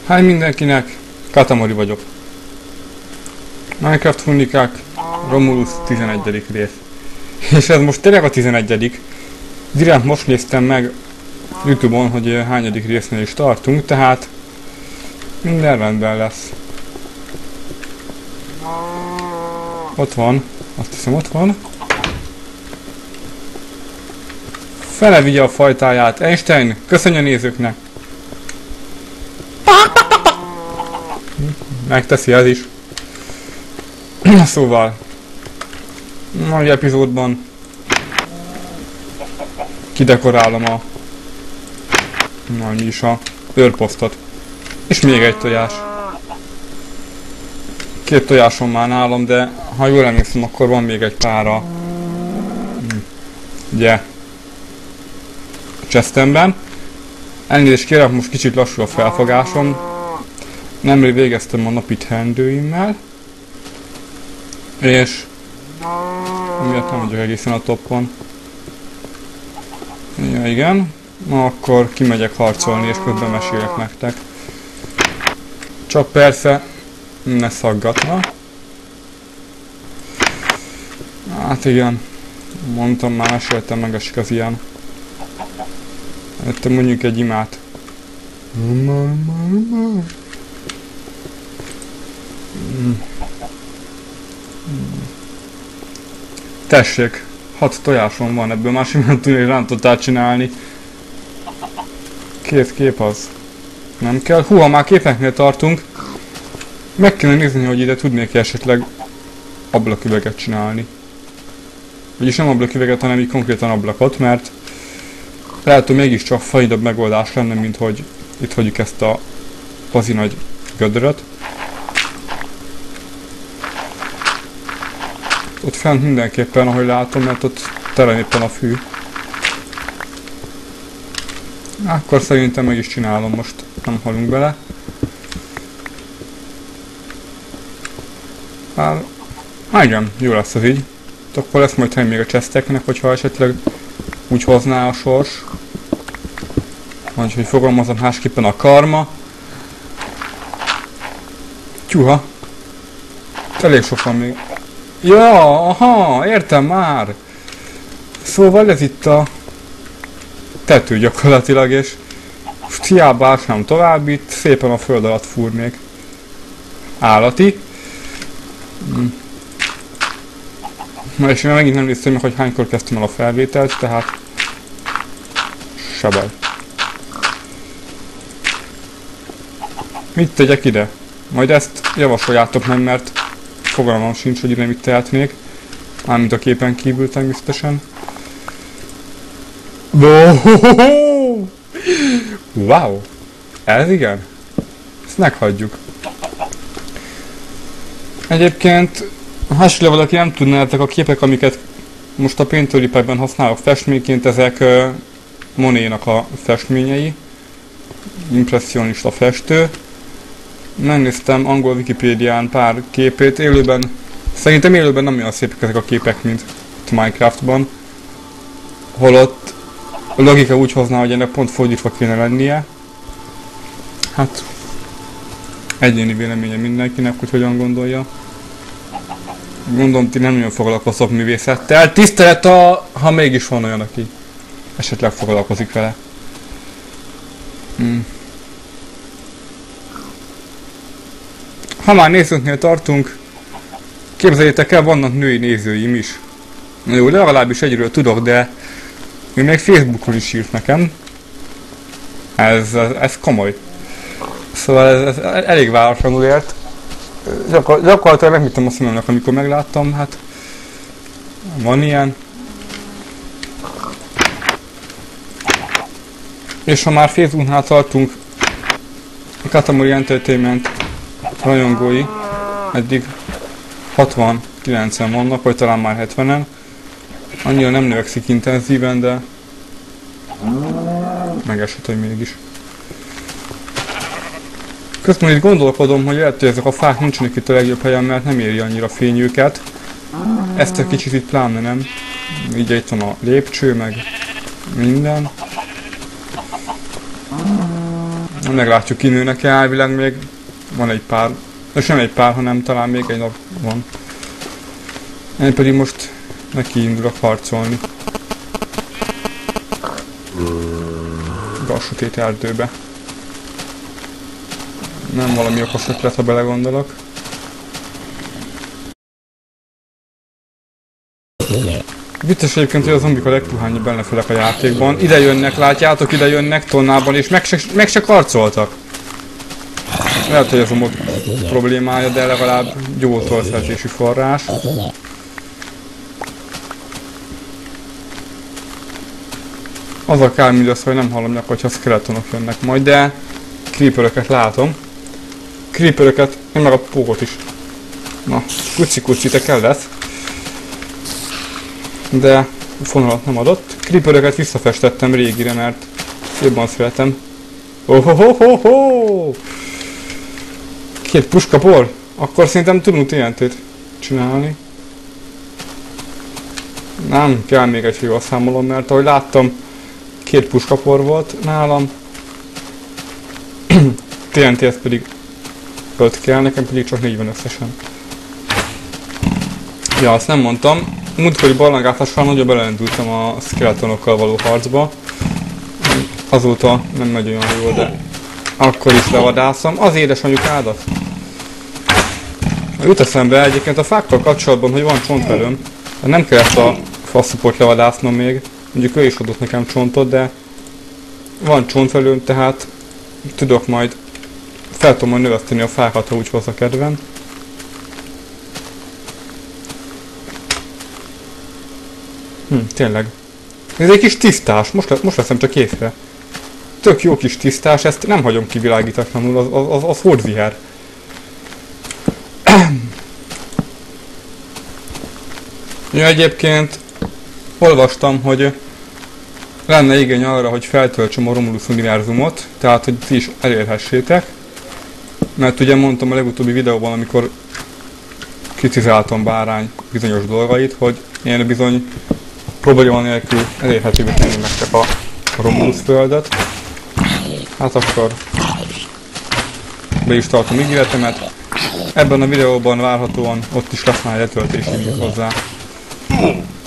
Hi mindenkinek, Katamari vagyok. Minecraft Hunnikák, Romulus 11. rész. És ez most tényleg a 11. Direkt most néztem meg YouTube-on, hogy hányadik résznél is tartunk, tehát minden rendben lesz. Ott van, azt hiszem ott van. Fele vigye a fajtáját, Einstein, köszönj a nézőknek! Megteszi ez is. Szóval, nagy epizódban kidekorálom a őrposztot. És még egy tojás. 2 tojásom már nálam, de ha jól emlékszem, akkor van még egy pára. Ugye, chestemben. Elnézést kérek, most kicsit lassú a felfogásom. Nemrég végeztem a napi teendőimmel. És emiatt nem vagyok egészen a toppon. Ja, igen. Na akkor kimegyek harcolni és közben mesélek nektek. Csak persze ne szaggatna. Hát igen. Mondtam, már meséltem, megesik az ilyen. Jöttem mondjuk egy imát. Tessék, 6 tojásom van, ebből már simán tudni, hogy rántottál csinálni. 2 kép az. Nem kell. Hú, ha már képeknél tartunk, meg kellene nézni, hogy ide tudnék esetleg ablaküveget csinálni. Vagyis nem ablaküveget, hanem így konkrétan ablakot, mert lehet, hogy mégiscsak fajdabb megoldás lenne, mint hogy itt hagyjuk ezt a pazi nagy gödröt. Ott fent mindenképpen, ahogy látom, mert ott tele éppen a fű. Akkor szerintem meg is csinálom, most nem halunk bele. Hát igen, jó lesz az így. Akkor lesz majd hely még a chesteknek, hogyha esetleg úgy hozná a sors. Vagy hogy fogalmazom másképpen a karma. Tyuha. Elég sok van még. Ja, aha, értem már. Szóval ez itt a tető gyakorlatilag, és most hiába ásnám tovább, itt szépen a föld alatt fúrnék. Állati. Na és én megint nem néztem meg, hogy hánykor kezdtem el a felvételt, tehát se baj. Mit tegyek ide? Majd ezt javasoljátok meg, mert fogalmam sincs, hogy ide mit tehetnék. Mármint a képen kívül természetesen. Wow! Ez igen? Ezt meghagyjuk. Egyébként, ha esetleg valaki nem tudná, ezek a képek, amiket most a Painterly-ben használok festményként, ezek Monénak a festményei. Impressionista festő. Megnéztem angol Wikipédián pár képét, élőben, szerintem élőben nem olyan szépek ezek a képek, mint a Minecraftban. Holott a logika úgy hozná, hogy ennek pont fordítva kéne lennie. Hát, egyéni véleménye mindenkinek, hogy hogyan gondolja. Gondolom, ti nem nagyon foglalkoztok művészettel. Tisztelet, ha mégis van olyan, aki esetleg foglalkozik vele. Ha már nézőknél tartunk, képzeljétek el, vannak női nézőim is. Na jó, legalábbis egyről tudok, de ő még Facebookon is írt nekem. Ez komoly. Szóval ez elég váratlanul ért. Gyakorlatilag meghittem a szememnek, amikor megláttam, hát van ilyen. És ha már Facebooknál tartunk, a Katamari Entertainment rajongói, eddig 69-en vannak, vagy talán már 70-en. Annyira nem növekszik intenzíven, de megesett, hogy mégis. Közben itt gondolkodom, hogy lehet, hogy ezek a fák nincsenek itt a legjobb helyen, mert nem éri annyira fény őket. Ezt egy kicsit itt pláne nem. Így itt van a lépcső, meg minden. Meglátjuk, kinőnek elvileg még. Van egy pár. És nem egy pár, hanem talán még egy nap van. Én pedig most neki indulok harcolni. A sötét erdőbe. Nem valami okos ötlet, ha belegondolok. Vicces egyébként, hogy a zombik a legpuhányabb ellenfelek a játékban. Ide jönnek, látjátok, ide jönnek tonnában, és meg se karcoltak. Lehet, hogy ez a mod problémája, de legalább gyógyszerzési forrás. Az a kár mindössze, hogy nem hallom nyak, hogyha skeletonok jönnek majd, de creeperöket látom. Creeperöket, én meg a pókot is. Na, kuci, te kellett. De fonalat nem adott. Creeperöket visszafestettem régire, mert jobban szeretem. Oh. 2 puskapor? Akkor szerintem tudunk TNT-t csinálni. Nem, kell még egy jól számolom, mert ahogy láttam, 2 puskapor volt nálam. TNT-hez pedig 5 kell, nekem pedig csak 40 összesen. Ja, azt nem mondtam. Múltkori barlangázással nagyon belendültem a skeletonokkal való harcba. Azóta nem megy olyan jól, de akkor is levadászom. Az édesanyukádat. Jut eszembe egyébként a fákkal kapcsolatban, hogy van csontvelőm. Nem kellett a faszupot levadásznom még. Mondjuk ő is adott nekem csontot, de van csontvelőm, tehát tudok majd fel tudom majd növeszteni a fákat, ha úgy hoz a kedvem. Tényleg. Ez egy kis tisztás, most veszem csak észre. Tök jó kis tisztás, ezt nem hagyom kivilágítatlanul, az hódviher. Ja, egyébként olvastam, hogy lenne igény arra, hogy feltöltsem a Romulus univerzumot, tehát hogy ti is elérhessétek. Mert ugye mondtam a legutóbbi videóban, amikor kritizáltam Bárány bizonyos dolgait, hogy én bizony probléma nélkül elérhetővé tenni nektek a Romulus földet. Hát akkor be is tartom ígéretemet. Ebben a videóban várhatóan ott is lesz már letöltési link hozzá.